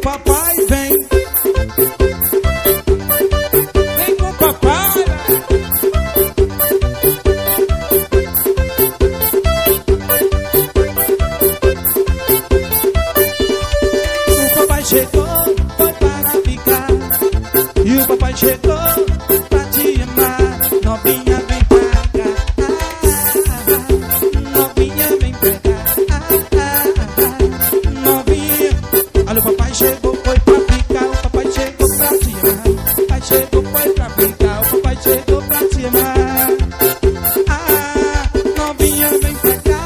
papai vem. Vem com o papai. O papai chegou, foi para ficar. E o papai chegou pra te amar. Novinha, vem pra cá. Novinha, vem pra cá. Novinha. Olha, o papai chegou, foi pra ficar. O papai chegou pra te amar. O papai chegou, foi pra ficar. O papai chegou pra te amar. Novinha, vem pra cá.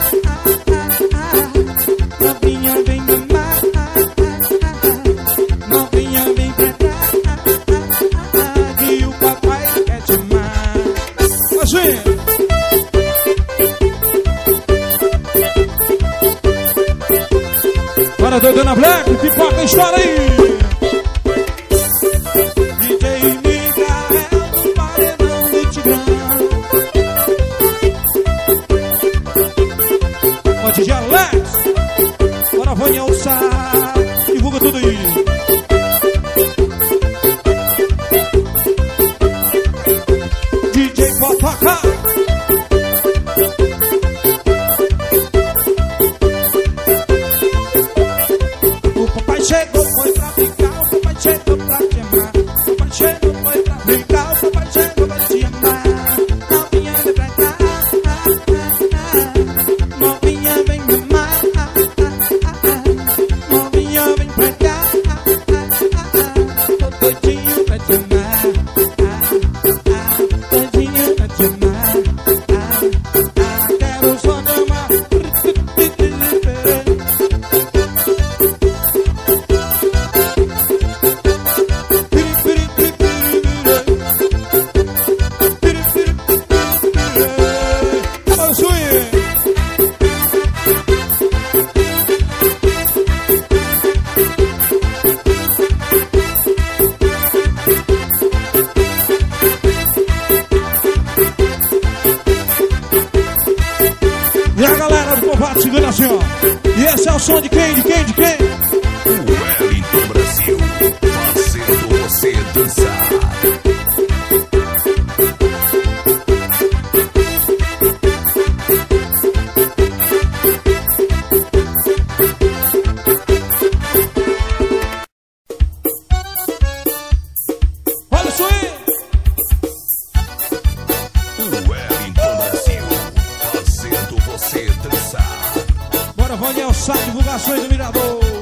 Novinha, vem me amar. Novinha, vem pra cá. Que o papai quer te amar. Assim. Bora, Dona Black, pipoca, estoura aí. DJ Miguel, do paredão do Tigrão. Ó, DJ Alex. Bora, Vânia Alçar. Divulga tudo aí. DJ Fofoca. O papai chegou, foi pra ficar. O papai chegou pra te amar. O papai chegou, foi pra ficar. O papai chegou pra te amar. Novinha, vem pra cá. Novinha, vem me amar. Novinha, vem pra cá. Tô doidinho pra te amar. Doidinho pra te amar. Quero só te amar. E a galera do povoado segura assim, ó. E esse é o som de quem? De quem? De quem? O Wellington Brasil, fazendo você dançar. Olha isso aí! O Wellington Brasil, fazendo você dançar. Bora, Vânia Alçar, divulgações do Mirador.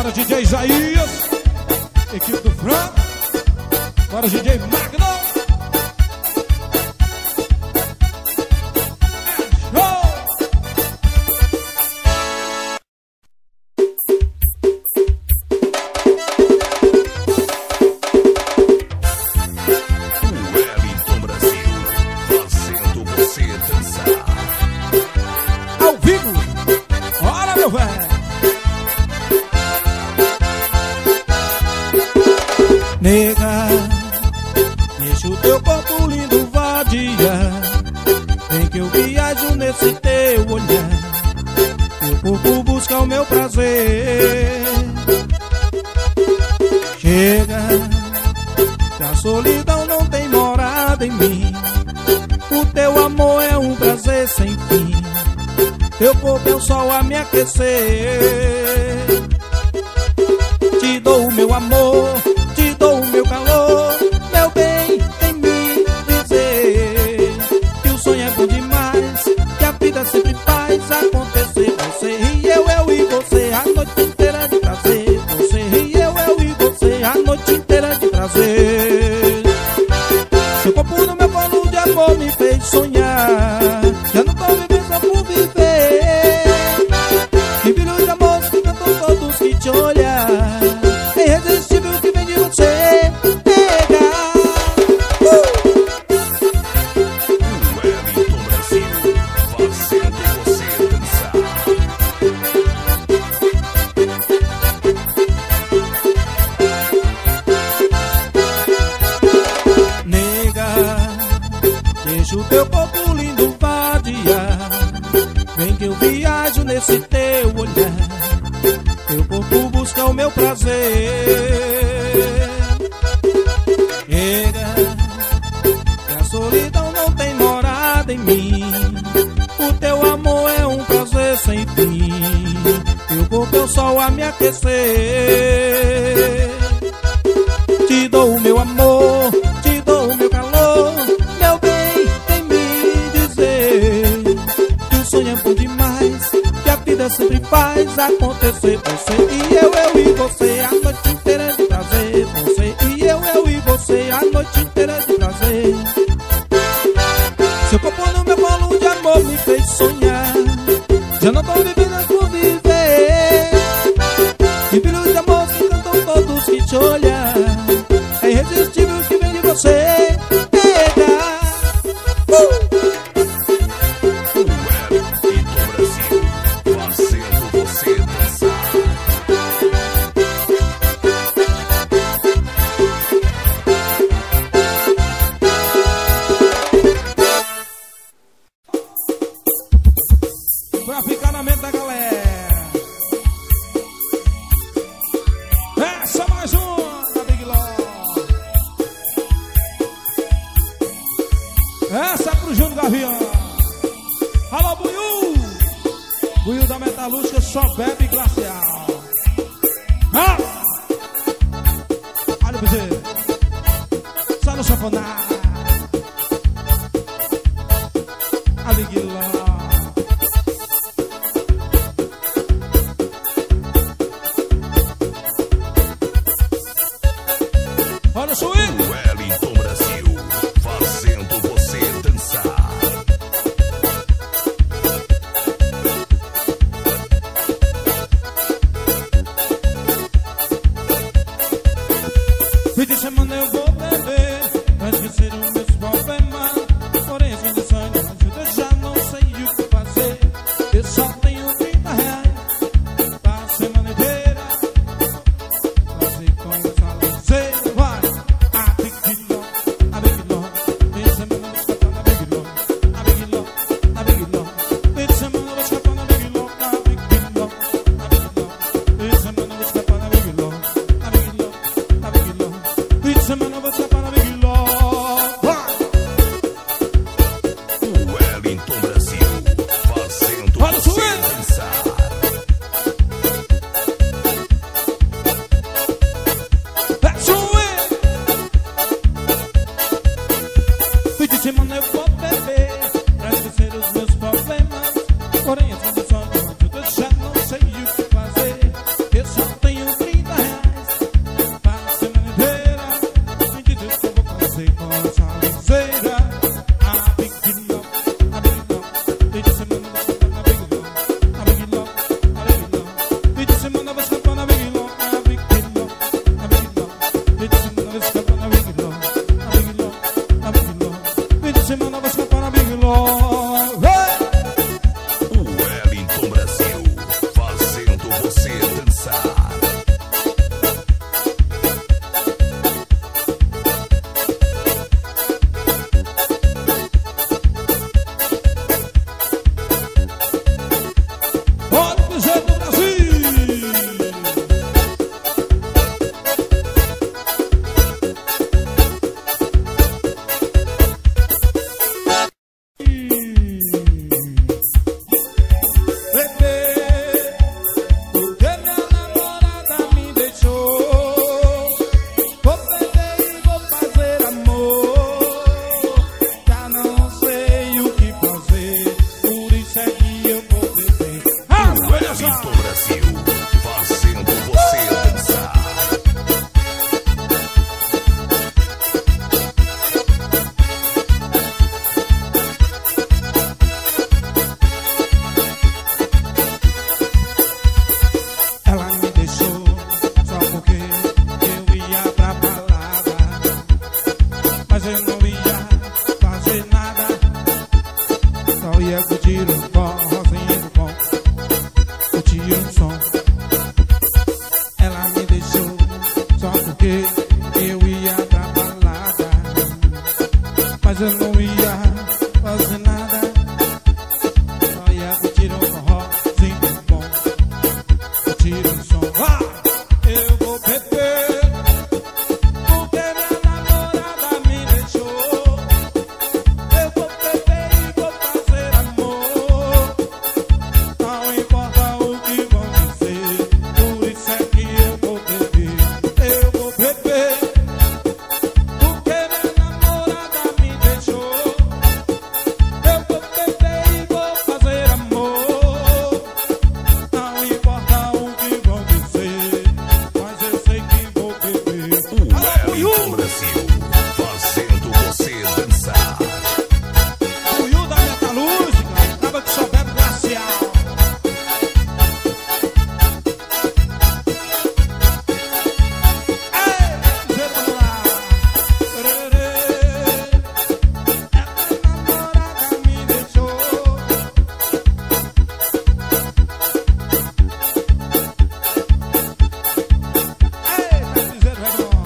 Bora DJ Isaías, equipe do Franco. Bora DJ Magno. Wellington Brasil, fazendo você dançar. Ao vivo. Bora, meu velho. Nega, deixa o teu corpo lindo vadia. Vem que eu viajo nesse teu olhar. Teu corpo busca o meu prazer. Chega, que a solidão não tem morada em mim. O teu amor é um prazer sem fim. Teu corpo é o sol a me aquecer. Te dou o meu amor, te dou o meu calor. Meu bem, tem me dizer que o sonho é bom demais, que a vida sempre faz acontecer. Você e eu e você, a noite inteira de prazer. Você e eu e você, a noite inteira de prazer. Seu corpo no meu colo de amor me fez sonhar. Já não tô vivendo só por viver. Que brilho de amor que cantam todos que te olham. É irresistível que vem de você. Pega. Wellington Brasil, fazendo você dançar. Nega, deixa o teu corpo lindo vadiar. Vem que eu viajo nesse teu olhar. Teu corpo busca o meu prazer. Chega, que a solidão não tem morada em mim. O teu amor é um prazer sem fim. Teu corpo é o sol a me aquecer. Te dou o meu amor, te dou o meu calor. Meu bem, vem me dizer que o sonho é bom demais, que a vida sempre faz acontecer. Você e eu e você, a noite inteira de prazer. Você e eu e você, a noite inteira de prazer. Seu corpo no meu colo de amor me fez sonhar. Já não tô vivendo por viver. Que brilho de amor que cantam todos que te olham. É irresistível que vem de você. Pega. Wellington Brasil, fazendo você dançar. Pra ficar na mente da galera. Essa mais uma da Big Law. Essa é pro Júnior Gavião. Alô, Buiu. Buiu da Metalúrgica só bebe glacial. Ah! Olha pra você. Só no safonar. A Big Law. Olha o swing. Wellington Brasil, fazendo você dançar. Fim de semana eu vou beber pra esquecer os meus problemas. Porém, fim de semana eu já não sei o que fazer. Eu só tenho 30 reais pra semana inteira. Fazer com essa lazer. Vai! A Big Law, a Big Law. Fim de semana eu vou escapar na Big Law. A Big Law, a Big Law. Fim de semana eu vou escapar na Big Law. A Big Law, a Big Law. Fim de semana eu vou escapar na Big Law. A Big Law, a Big Law. Fim de semana eu vou escapar na Big Law. Vai! Wellington Brasil, fazendo Olha o você swing. dançar. That's it. Fim de semana eu vou beber pra esquecer os meus problemas. Porém, as condições eu já não sei o que fazer. Eu só tenho ia curtir um forrozinho bom, curtir um som. Ela me deixou só porque eu ia pra balada, mas eu não ia fazer nada, só ia curtir um forrozinho bom, curtir um som. Eu vou beber porque minha namorada me deixou. Eu vou beber e vou fazer amor, não importa o que vão dizer, por isso é que eu vou beber. Eu vou beber porque minha namorada me deixou. Eu vou beber e vou fazer amor, não importa o que vão dizer, mas eu sei que vou beber. Wellington Brasil, fazendo você dançar. O Yu da Metalúrgica, acaba que só bebe glacial. Ei, vamos lá. Essa namorada me deixou. Ei, tá dizendo, é bom.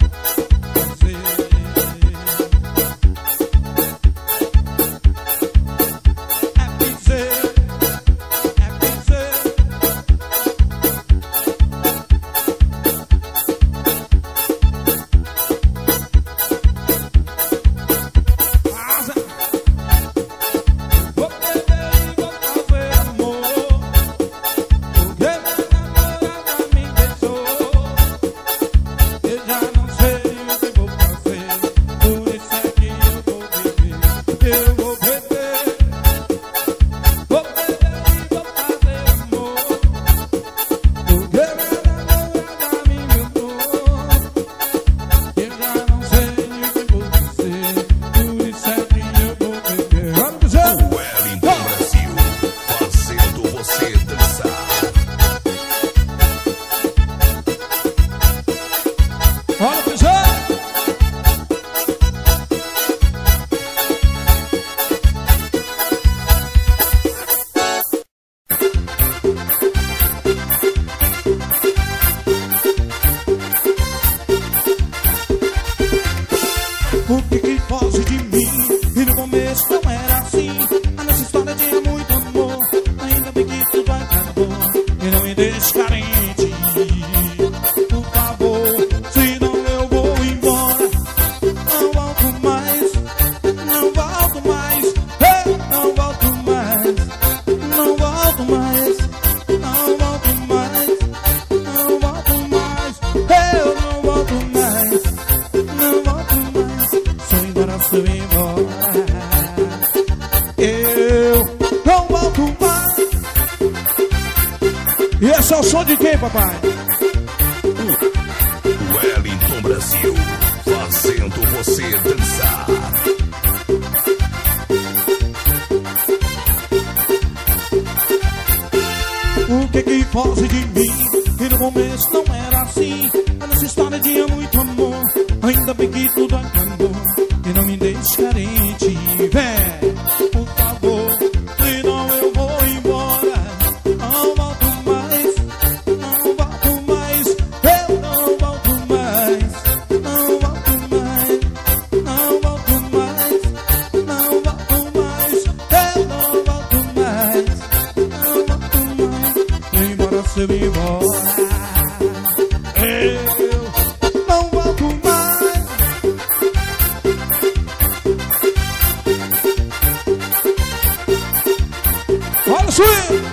O que foge de mim? E no começo não era assim. A nossa história tinha muito amor, ainda bem que tudo acabou. E não me deixe carente, por favor, senão eu vou embora. Não volto mais, não volto mais. Eu não volto mais, não volto mais, não volto mais, não volto mais. Eu não volto mais, não volto mais. Só embora, só embora. Eu não volto mais. E esse é o som de quem, papai? Wellington Brasil, fazendo você dançar. O que foge de mim? E no começo não era assim. A nossa história tinha muito amor, ainda bem que tudo acabou. E não me deixe carente, vem, por favor, senão eu vou embora. Não volto mais, não volto mais. Eu não volto mais, não volto mais, não volto mais, não volto mais. Eu não volto mais, não volto mais. Vem embora, você vem embora. Eu não volto mais. Olha o swing!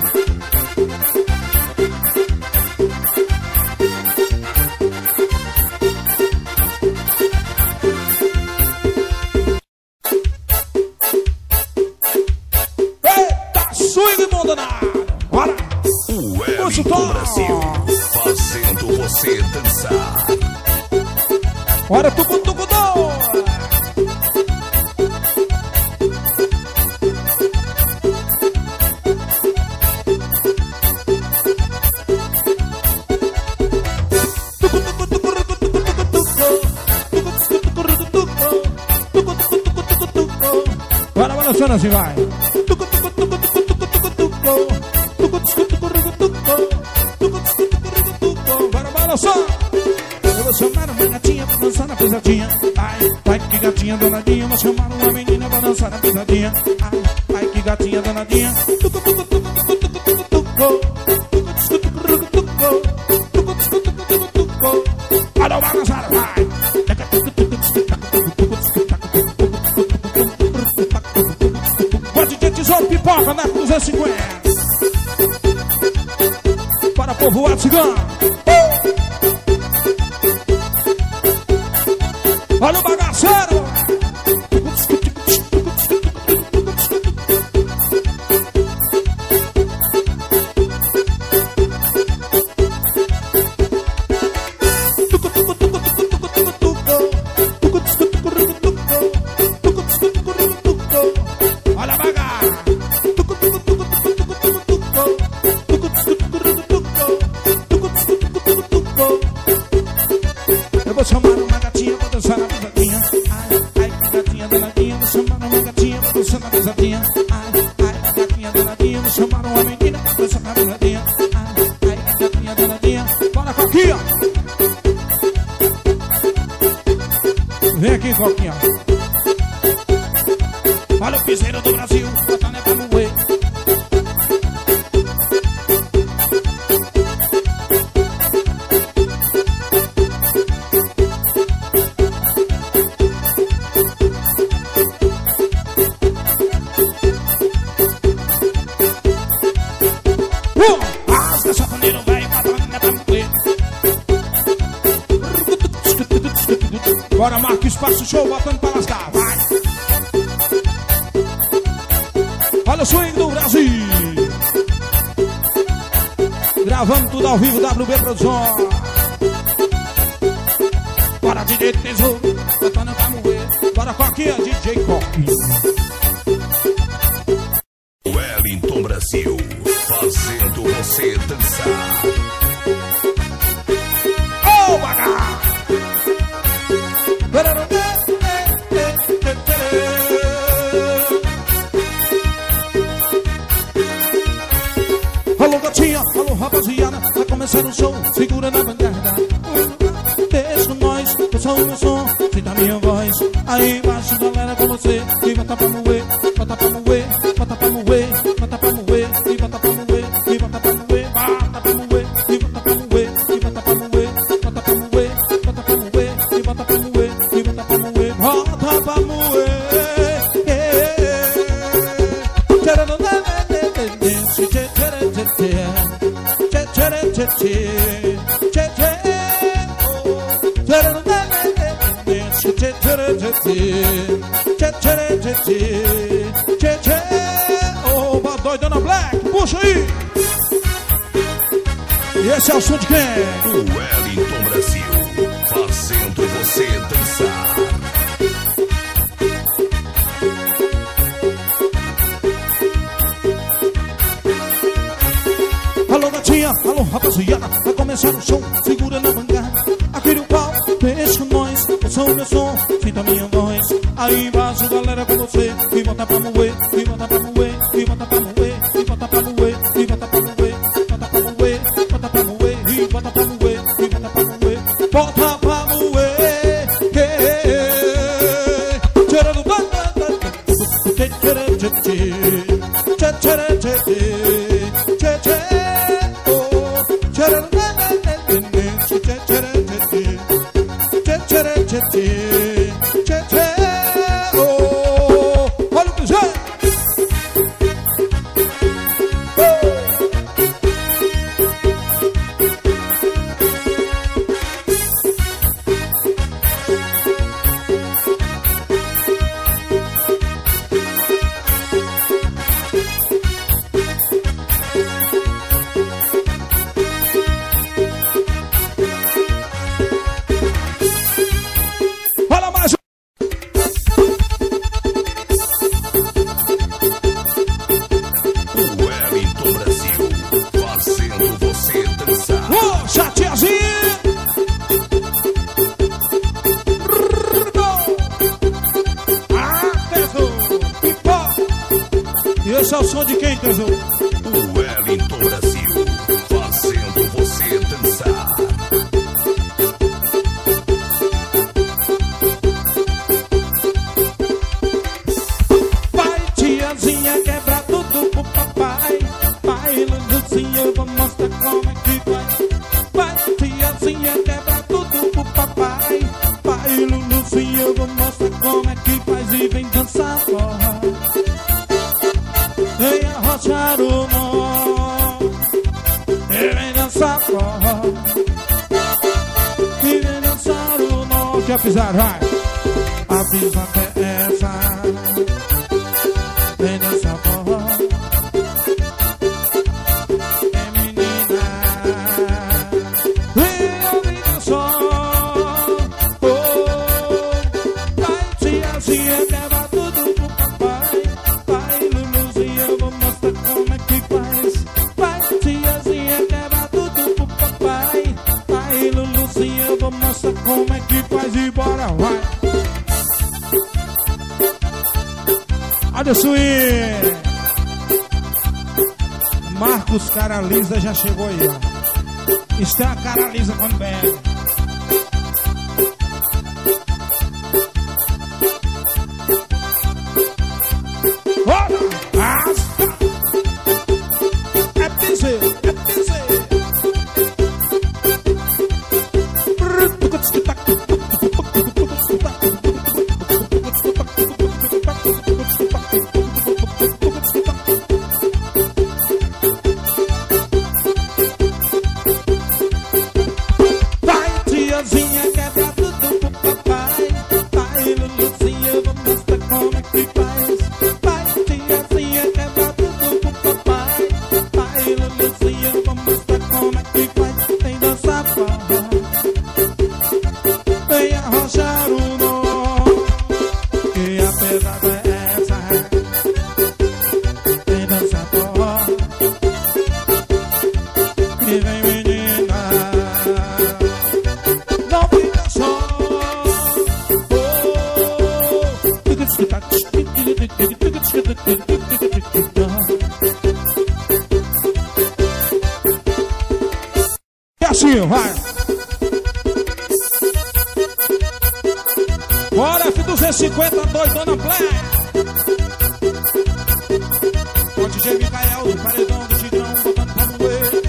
Eita, swing abandonado! Bora! Wellington Brasil, fazendo você dançar. Bora, tucu-tucu-dô! Bora balançando assim, vai. gatinha, ai, que gatinha danadinha. Vou chamar uma menina pra dançar na pisadinha. Ai, que gatinha danadinha. Olha o balançar, vai. Pode ter tesouro, pipoca na 250. Para povoar cigano. Olha o bagaceiro. Olha a bagaça. Eu vou chamar uma gatinha pra dançar na pisadinha. Ai, que gatinha danadinha. Vou chamar uma gatinha pra dançar na pisadinha. Ai, gatinha danadinha. Vou chamar uma menina pra dançar na pisadinha. Ai, gatinha danadinha. Bora, Coquinha. Vem aqui, Coquinha. Olha o piseiro do Brasil. Botando é pra moer. Rasga safoneiro, velho, botando é pra moer. Bora, marca espaço, show, botando pra lascar, vai. Olha o swing do Brasil. Gravando tudo ao vivo, WB Produção. Bora, DJ Tesouro, botando pra moer. Bora, Coquinha, DJ Coquinha. Wellington Brasil, fazendo você dançar. Ô, bagaço! Alô, gatinha, alô, rapaziada. Vai começar o show, segura na bancada. Deixa com nós, eu sou o meu som. Sinta a minha voz, aí embaixo, galera, com você. E bota pra moer, bota pra moer, bota pra moer, bota pra moer, e bota pra moer, e bota pra moer, bota pra moer, e bota pra moer, e bota pra moer, bota pra moer, bota pra moer, e bota pra moer, e bota pra moer, bota pra moer. Oba, doidona Black, puxa aí. E esse é o som de quem? O Wellington Brasil, fazendo você dançar. Alô, gatinha, alô, rapaziada. Vai começar o show, segura na bancada. Aqui no pau, deixa com nós. Eu sou o meu som, sinta a minha voz. Aí embaixo, galera, com você. E bota pra moer, e bota pra moer, e bota pra moer, e bota pra moer, e bota pra moer, bota pra moer, bota pra moer, e bota pra moer, e bota pra moer, bota pra moer. Olha o piseiro. Olha mais. O Wellington Brasil, fazendo você dançar. Ô, chatiazinho. E esse é o som de quem, tesouro? O Wellington Brasil, fazendo você dançar. venha roçar o nó, e vem dançar forró, e vem dançar o nó. Quer pisar, vai. A pisa até essa, vem dançar forró, é menina, vem ouvir dançar. Oh, vai tiazinha, leva tudo pro papai. Vai Luluzinha, eu vou mostrar como é que faz. Vai tiazinha, leva tudo pro papai. Vai Luluzinha, eu vou mostrar como é que faz. E bora, vai. Olha o swing. Marcos Caralisa já chegou aí, ó. Está a Caralisa quando bebe. Bora! Asta! É piseiro, é piseiro. Vai, tiazinha, quebra tudo pro papai. Vai, Luluzinha, eu vou mostrar como é que faz. Vai, tiazinha, quebra tudo pro papai. Vai, Luluzinha, eu vou mostrar como é que faz. Tem dança forró, vem arrochar o nó, que a pegada é essa. Vem dançar forró, e vem menina, não fica só. E assim, vai. Bora, F250, doidona Play. O DJ Micael do paredão do Tigrão, botando pra moer.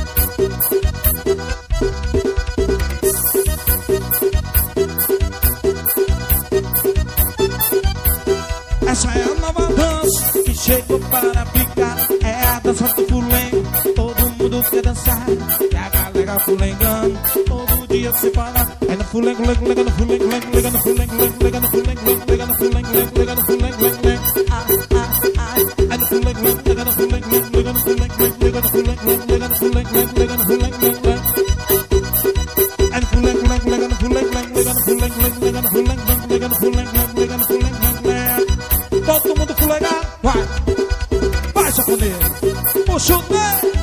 Essa é a nova dança que chegou para ficar. É a dança do fulengo, todo mundo quer dançar. E a galera fulengando, todo dia se para. É no fulengo, lengo, lega no fulengo, lengo, lega no fulengo, lengo, lega no fulengo, lengo, lega no fulengo, lengo, lega no fulengo, lengo, lengo. É no fulengo, lengo, lega no fulengo, lengo, lega no fulengo, lengo, lega no fulengo, lengo, lega no fulengo, lengo, lega no fulengo, lengo, lengo. É no fulengo, lengo, lega no fulengo, lengo, lega no fulengo, lengo, lega no fulengo, lengo, lega no fulengo, lengo, lega no fulengo, lengo, lengo. Todo mundo fulegar, vai. Vai, sacudir. Puxa o dedo.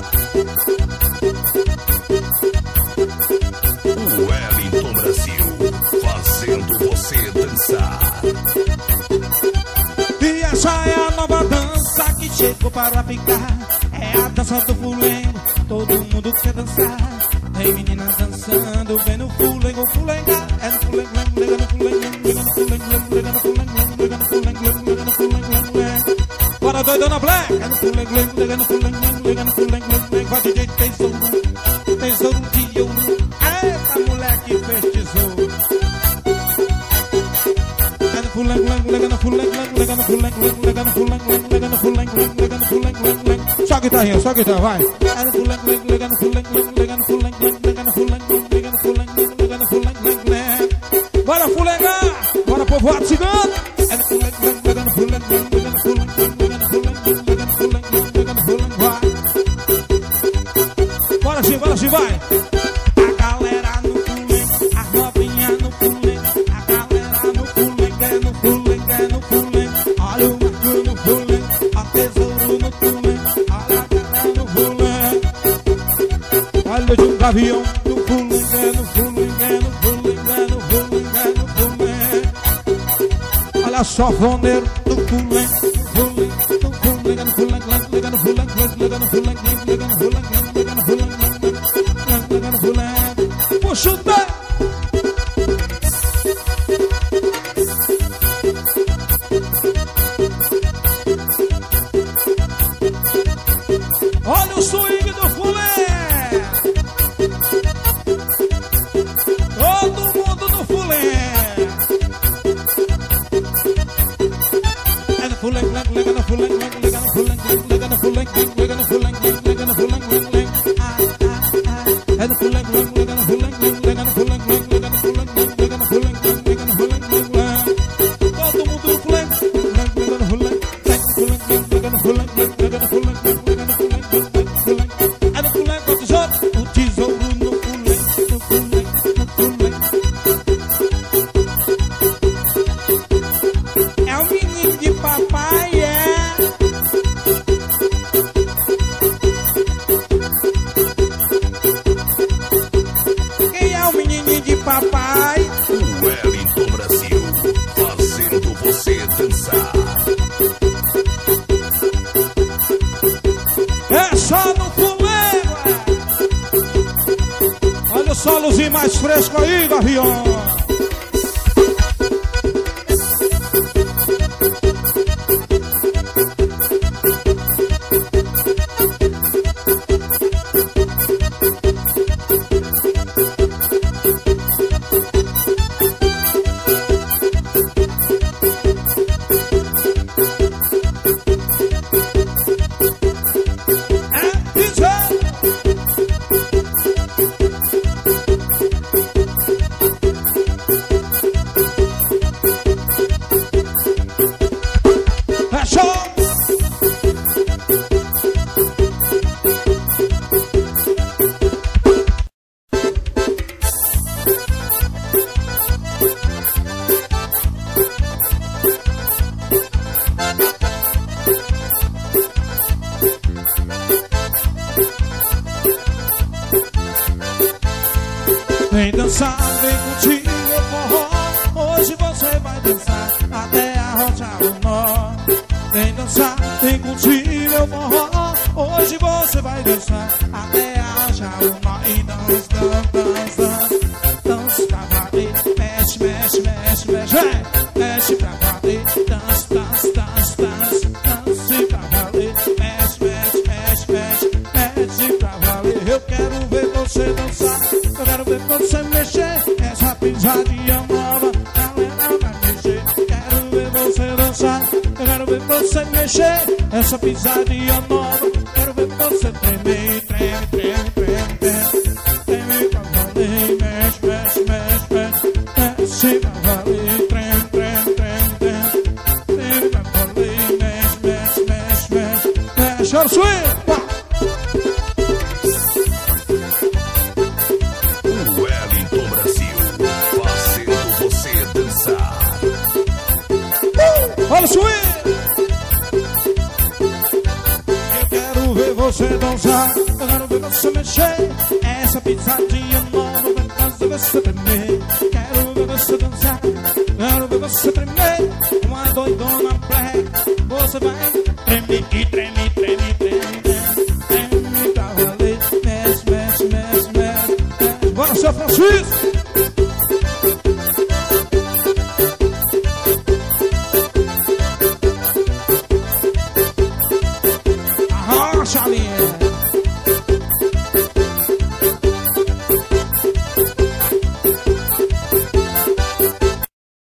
Wellington Brasil, fazendo você dançar. E essa é a nova dança que chegou para ficar. É a dança do fulengo, todo mundo quer dançar. Tem meninas dançando, vem no fulengo, fulengar. É no fulengo, lengo, lega no fulengo, lengo, lega no fulengo, lengo, lega no fulengo, lengo, lega no fulengo, lengo, lega no fulengo, lengo, lengo. Bora, doidona Black. É no fulengo, lengo, lega no fulengo, lengo, lega no fulengo, lengo, lengo. Vai, DJ, tem tesouro de ouro. Eita, mulher que fez tesouro. É no fulengo, lengo, lega no fulengo, lengo, lega no fulengo, lengo, lega no fulengo, lengo, lega no fulengo, lengo, lega no fulengo, lengo, lengo. Só guitarrinha, só guitarra, vai. É no fulengo, lengo, lega no fulengo, lengo, lega no fulengo, lengo, lega no fulengo, lengo, lega no fulengo, lengo, lega no fulengo, lengo, lengo. Bora fulegar, bora povoado cigano. É no fulengo, lengo, lega no fulengo, lengo, lega no fulengo, lengo, lega no fulengo, lengo, lega no fulengo, lengo, lega no fulengo, vai. Bora sim, vai. A galera no fulengo, a novinha no fulengo, a galera no fulengo, é no fulengo, é no fulengo. Olha o Marco no fulengo, a tesouro no fulengo, olha a galera no fulengo. Olha de um gavião no fulengo, é no fulengo, é no fulengo, é no fulengo, é no fulengo. Olha só, foneiro no fulengo, no fulengo, no fulengo, é no fulengo, lega no fulengo, lega no fulengo, lega no fulengo, lega no fulengo. Puxa o dedo. Olha o swing do fulé. Todo mundo no fulé. É no fulé, lega no fulé, lega no fulé, lega no fulé. É só no fuleiro, Olha o solozinho mais fresco aí, Gavião. Vem dançar, vem curtir meu forró. Hoje você vai dançar até arrochar o nó. Vem dançar, vem curtir meu forró. Hoje você vai dançar até arrochar o nó. E dança, dança, dança, dança pra valer. Mexe, mexe, mexe, mexe, mexe pra valer. Dança, dança, dança, dança, dança pra valer. Mexe, mexe, mexe, mexe, mexe pra valer. Eu quero ver você dançar. Eu quero ver você mexer, essa pisadinha nova, ela vai mexer. Quero ver você dançar, eu quero ver você mexer, essa pisadinha nova. Quero ver você tremer, treme, treme, treme, treme. Treme pra valer, mexe, mexe, mexe, mexe. Mexe pra valer, treme, treme, treme, treme. Treme pra valer, mexe, mexe, mexe, mexe. Mexe, olha o swing! Olha o swing! Eu quero ver você dançar, eu quero ver você mexer, essa pisadinha nova vai fazer você tremer. Quero ver você dançar, quero ver você tremer, uma doidona black. Você vai tremer e treme, treme, treme, treme, treme pra valer. Mexe, mexe, mexe, mexe, mexe. Bora, seu Francisco!